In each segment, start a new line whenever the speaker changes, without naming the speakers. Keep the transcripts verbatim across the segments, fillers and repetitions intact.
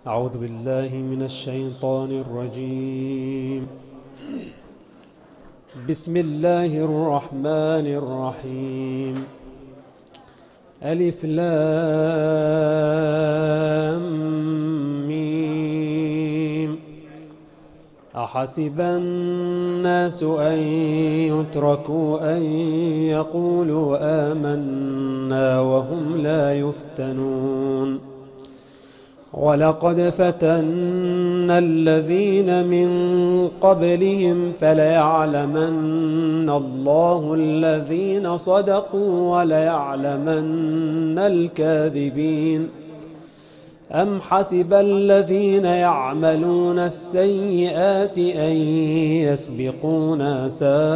أعوذ بالله من الشيطان الرجيم. بسم الله الرحمن الرحيم. ألف لام ميم. أحسب الناس أن يتركوا أن يقولوا آمنا وهم لا يفتنون. ولقد فتنا الذين من قبلهم فليعلمن الله الذين صدقوا وليعلمن الكاذبين. أم حسب الذين يعملون السيئات أن يسبقونا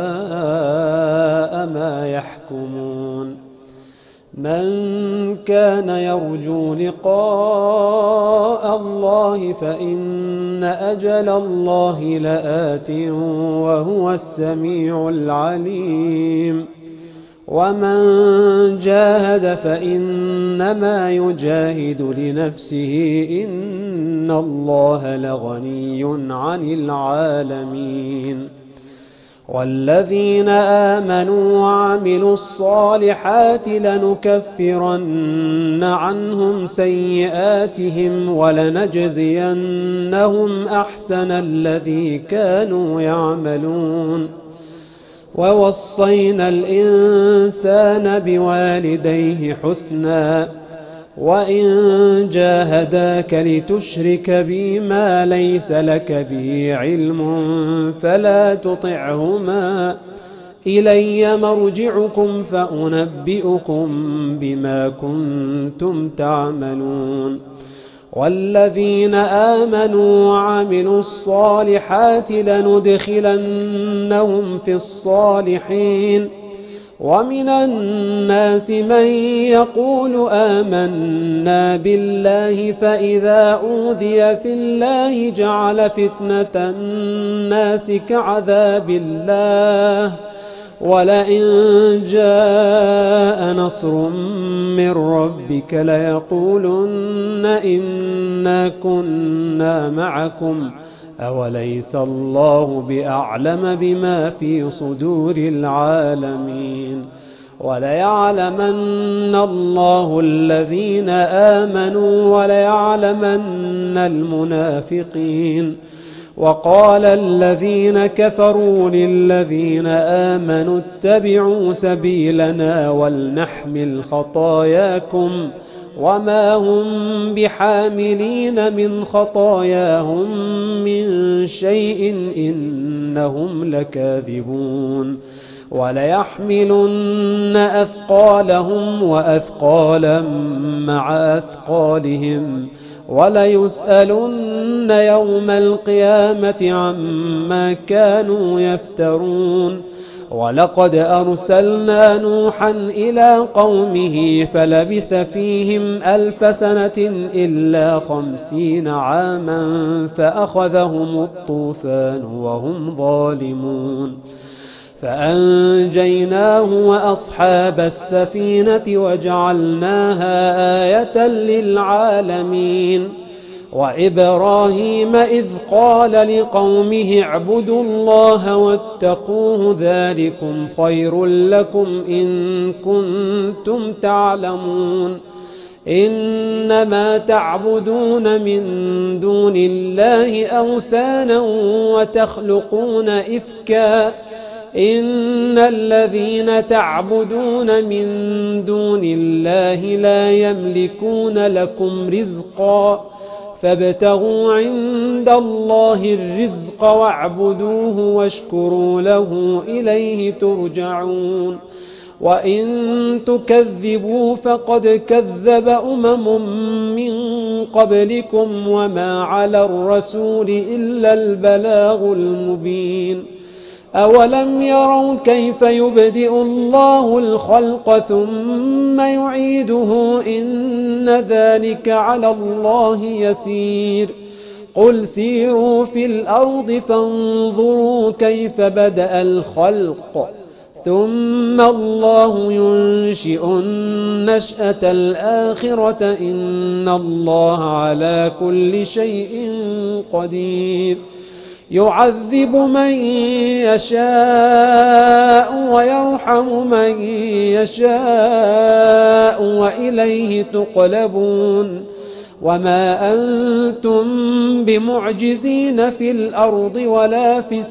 ساء ما يحكمون. من كان يرجو لقاء الله فإن أجل الله لآت وهو السميع العليم. ومن جاهد فإنما يجاهد لنفسه إن الله لغني عن العالمين. والذين آمنوا وعملوا الصالحات لنكفرن عنهم سيئاتهم ولنجزينهم أحسن الذي كانوا يعملون. ووصينا الإنسان بوالديه حسنا وإن جاهداك لتشرك بي ما ليس لك به علم فلا تطعهما إلي مرجعكم فأنبئكم بما كنتم تعملون. والذين آمنوا وعملوا الصالحات لندخلنهم في الصالحين. ومن الناس من يقول آمنا بالله فإذا أوذي في الله جعل فتنة الناس كعذاب الله ولئن جاء نصر من ربك ليقولن إنا كنا معكم أوليس الله بأعلم بما في صدور العالمين. وليعلمن الله الذين آمنوا وليعلمن المنافقين. وقال الذين كفروا للذين آمنوا اتبعوا سبيلنا ولنحمل خطاياكم وما هم بحاملين من خطاياهم من شيء إنهم لكاذبون. وليحملن أثقالهم وأثقالا مع أثقالهم وليسألن يوم القيامة عما كانوا يفترون. ولقد أرسلنا نوحا إلى قومه فلبث فيهم ألف سنة إلا خمسين عاما فأخذهم الطوفان وهم ظالمون. فأنجيناه وأصحاب السفينة وجعلناها آية للعالمين. وإبراهيم إذ قال لقومه اعبدوا الله واتقوه ذلكم خير لكم إن كنتم تعلمون. إنما تعبدون من دون الله أوثانا وتخلقون إفكا إن الذين تعبدون من دون الله لا يملكون لكم رزقا فابتغوا عند الله الرزق واعبدوه واشكروا له إليه ترجعون. وإن تكذبوا فقد كذب أمم من قبلكم وما على الرسول إلا البلاغ المبين. أولم يروا كيف يبدئ الله الخلق ثم يعيده إن ذلك على الله يسير. قل سيروا في الأرض فانظروا كيف بدأ الخلق ثم الله ينشئ النشأة الآخرة إن الله على كل شيء قدير يعذب من يشاء ويرحم من يشاء وإليه تقلبون وما أنتم بمعجزين في الأرض ولا في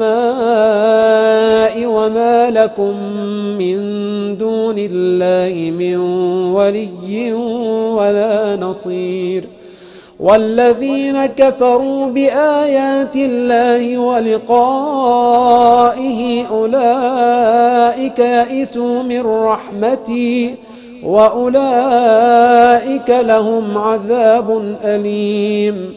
السماء وما لكم من دون الله من ولي ولا نصير والذين كفروا بآيات الله ولقائه أولئك يئسوا من رحمتي وأولئك لهم عذاب أليم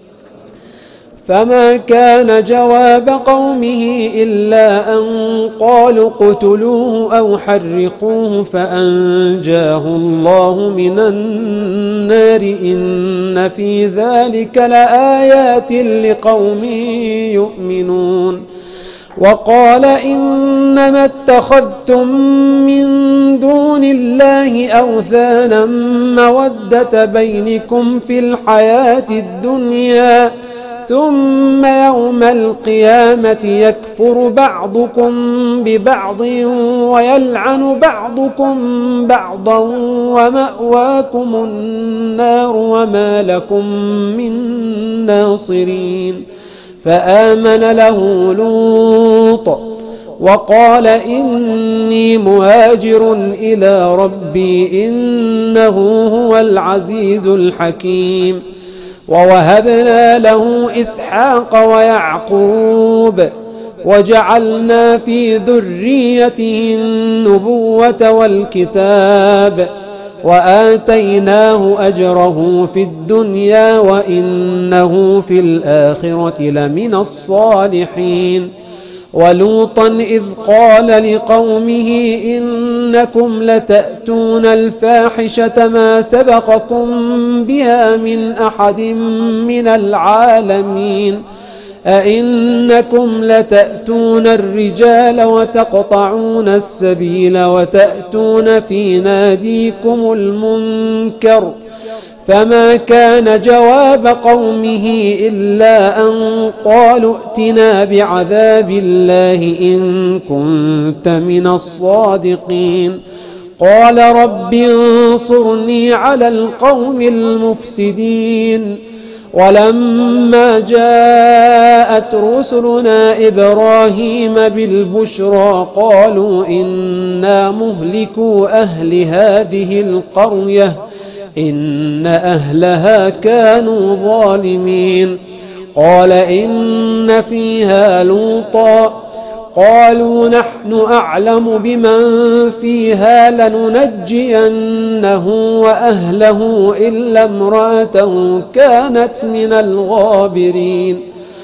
فما كان جواب قومه إلا أن قالوا اقتلوه أو حرقوه فأنجاه الله من النار إن في ذلك لآيات لقوم يؤمنون وقال إنما اتخذتم من دون الله أوثانا مودة بينكم في الحياة الدنيا ثم يوم القيامة يكفر بعضكم ببعض ويلعن بعضكم بعضا ومأواكم النار وما لكم من ناصرين فآمن له لوط وقال إني مهاجر إلى ربي إنه هو العزيز الحكيم ووهبنا له إسحاق ويعقوب وجعلنا في ذريته النبوة والكتاب وآتيناه أجره في الدنيا وإنه في الآخرة لمن الصالحين ولوطا إذ قال لقومه إنكم لتأتون الفاحشة ما سبقكم بها من أحد من العالمين أئنكم لتأتون الرجال وتقطعون السبيل وتأتون في ناديكم المنكر فما كان جواب قومه إلا أن قالوا ائتنا بعذاب الله إن كنت من الصادقين قال رب انصرني على القوم المفسدين ولما جاءت رسلنا إبراهيم بالبشرى قالوا إنا مهلكو أهل هذه القرية إن أهلها كانوا ظالمين قال إن فيها لوطا قالوا نحن أعلم بمن فيها لننجينه وأهله إلا امرأته كانت من الغابرين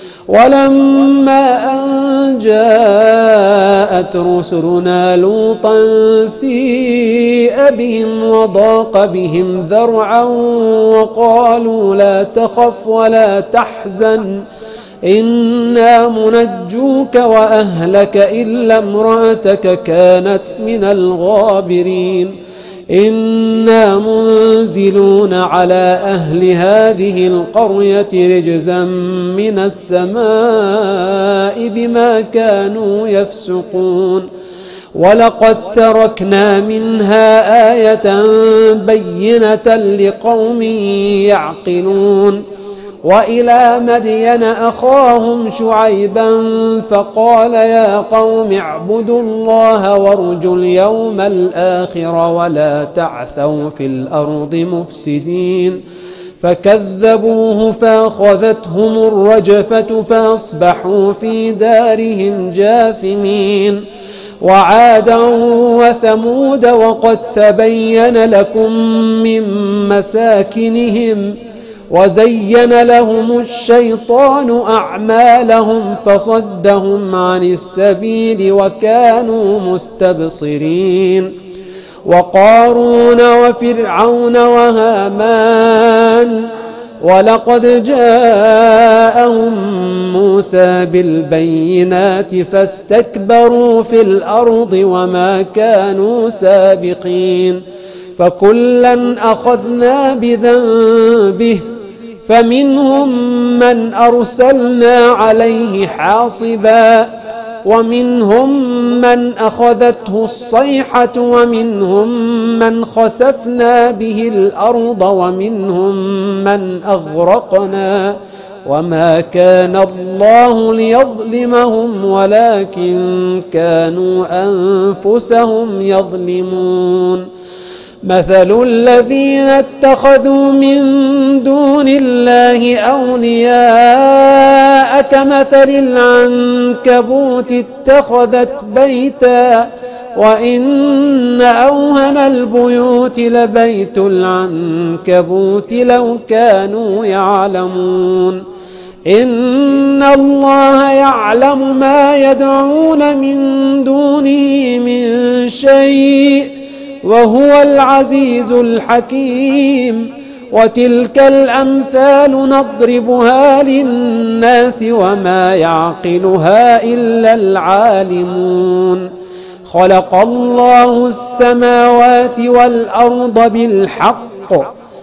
ولما أن جاءت رسلنا لوطا سيء بهم وضاق بهم ذرعا وقالوا لا تخف ولا تحزن إنا منجوك وأهلك إلا امرأتك كانت من الغابرين إنا منزلون على أهل هذه القرية رجزا من السماء بما كانوا يفسقون ولقد تركنا منها آية بينة لقوم يعقلون وإلى مدين أخاهم شعيبا فقال يا قوم اعبدوا الله وارجوا اليوم الآخر ولا تعثوا في الأرض مفسدين فكذبوه فأخذتهم الرجفة فأصبحوا في دارهم جاثمين وعادا وثمود وقد تبين لكم من مساكنهم وزين لهم الشيطان أعمالهم فصدهم عن السبيل وكانوا مستبصرين وقارون وفرعون وهامان ولقد جاءهم موسى بالبينات فاستكبروا في الأرض وما كانوا سابقين فكلا أخذنا بذنبه فمنهم من أرسلنا عليه حاصبا ومنهم من أخذته الصيحة ومنهم من خسفنا به الأرض ومنهم من أغرقنا وما كان الله ليظلمهم ولكن كانوا أنفسهم يظلمون مثل الذين اتخذوا من دون الله أولياء كمثل العنكبوت اتخذت بيتا وإن أوهن البيوت لبيت العنكبوت لو كانوا يعلمون إن الله يعلم ما يدعون من دونه من شيء وهو العزيز الحكيم وتلك الأمثال نضربها للناس وما يعقلها إلا العالمون خلق الله السماوات والأرض بالحق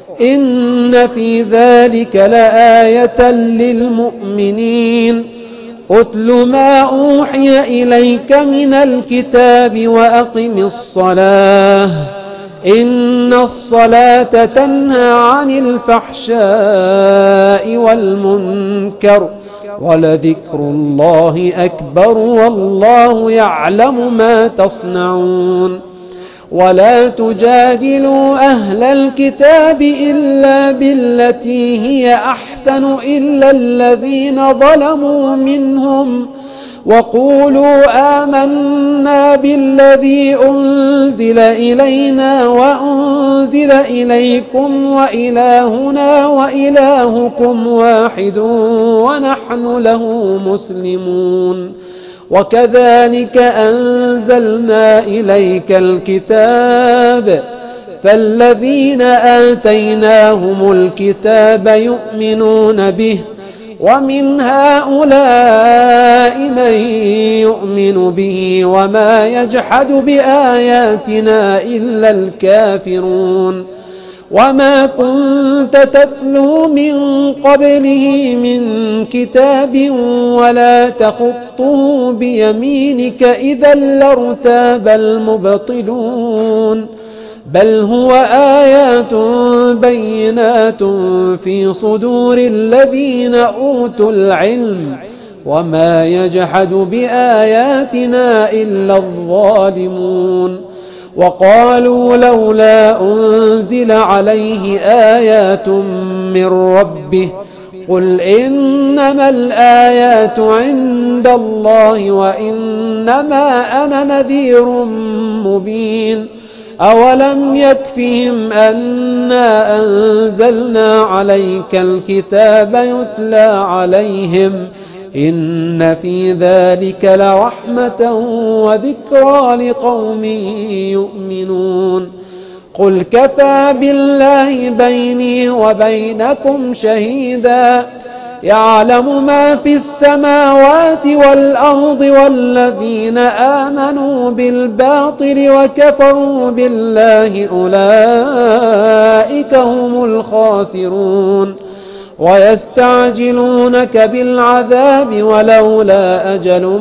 إن في ذلك لآية للمؤمنين أتل ما أوحي إليك من الكتاب وأقم الصلاة إن الصلاة تنهى عن الفحشاء والمنكر ولذكر الله أكبر والله يعلم ما تصنعون ولا تجادلوا أهل الكتاب إلا بالتي هي أحسن إلا الذين ظلموا منهم وقولوا آمنا بالذي أنزل إلينا وأنزل إليكم وإلهنا وإلهكم واحد ونحن له مسلمون وكذلك أنزلنا إليك الكتاب فالذين آتيناهم الكتاب يؤمنون به ومن هؤلاء من يؤمن به وما يجحد بآياتنا إلا الكافرون وما كنت تتلو من قبله من كتاب ولا تخطه بيمينك إذا لارتاب المبطلون بل هو آيات بينات في صدور الذين أوتوا العلم وما يجحد بآياتنا إلا الظالمون وقالوا لولا أنزل عليه آيات من ربه قل إنما الآيات عند الله وإنما أنا نذير مبين أولم يكفهم أنا أنزلنا عليك الكتاب يتلى عليهم إن في ذلك لرحمة وذكرى لقوم يؤمنون قل كفى بالله بيني وبينكم شهيدا يعلم ما في السماوات والأرض والذين آمنوا بالباطل وكفروا بالله أولئك هم الخاسرون ويستعجلونك بالعذاب ولولا أجل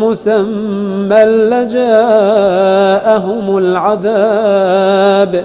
مسمى لجاءهم العذاب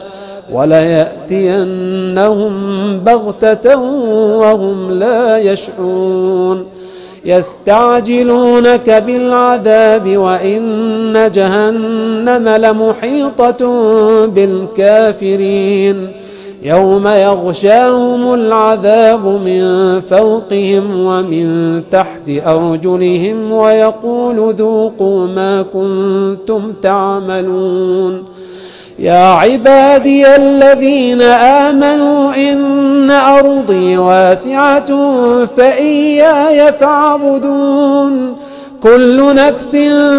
وليأتينهم بغتة وهم لا يشعرون يستعجلونك بالعذاب وإن جهنم لمحيطة بالكافرين يوم يغشاهم العذاب من فوقهم ومن تحت أرجلهم ويقول ذوقوا ما كنتم تعملون يا عبادي الذين آمنوا إن أرضي واسعة فإياي فاعبدون كل نفس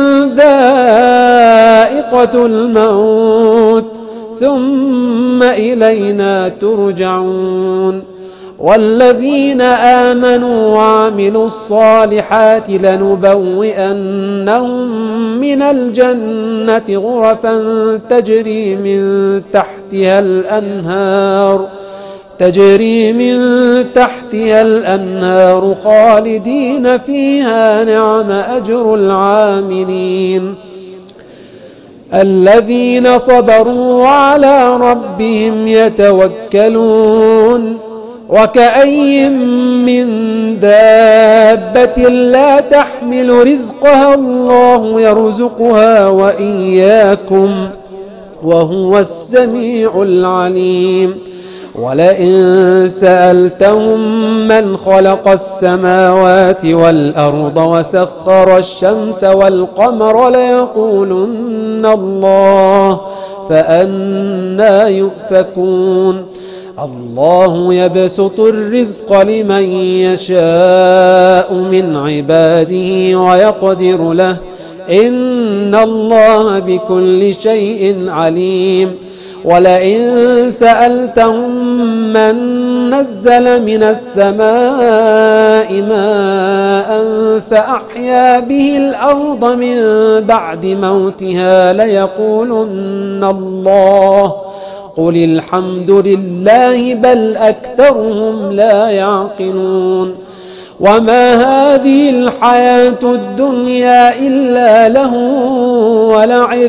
ذائقة الموت ثم إلينا ترجعون والذين آمنوا وعملوا الصالحات لنبوئنهم من الجنة غرفا تجري من تحتها الأنهار تجري من تحتها الأنهار خالدين فيها نعم أجر العاملين الذين صبروا وعلى ربهم يتوكلون وكأي من دابة لا تحمل رزقها الله يرزقها وإياكم وهو السميع العليم ولئن سألتهم من خلق السماوات والأرض وسخر الشمس والقمر ليقولن الله فأنى يؤفكون الله يبسط الرزق لمن يشاء من عباده ويقدر له إن الله بكل شيء عليم ولئن سألتهم من نزل من السماء ماء فأحيا به الأرض من بعد موتها ليقولن الله قل الحمد لله بل أكثرهم لا يعقلون وما هذه الحياة الدنيا إلا له ولعب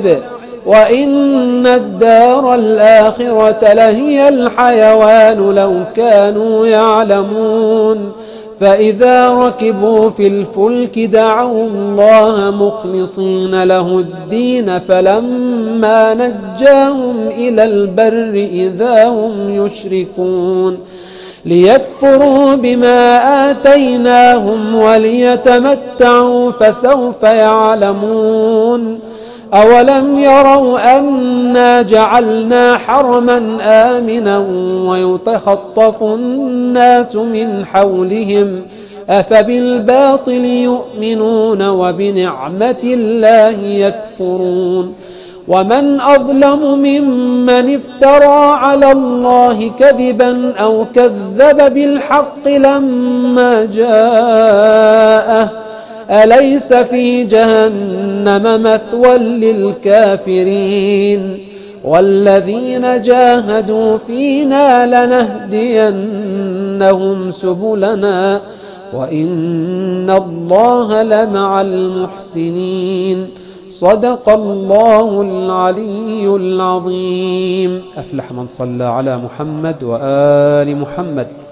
وإن الدار الآخرة لهي الحيوان لو كانوا يعلمون فإذا ركبوا في الفلك دعوا الله مخلصين له الدين فلما نجاهم إلى البر إذا هم يشركون ليكفروا بما آتيناهم وليتمتعوا فسوف يعلمون أولم يروا أنا جعلنا حرما آمنا ويتخطف الناس من حولهم أفبالباطل يؤمنون وبنعمة الله يكفرون ومن أظلم ممن افترى على الله كذبا أو كذب بالحق لما جاءه أليس في جهنم مثوى للكافرين والذين جاهدوا فينا لنهدينهم سبلنا وإن الله لمع المحسنين صدق الله العلي العظيم. أفلح من صلى على محمد وآل محمد.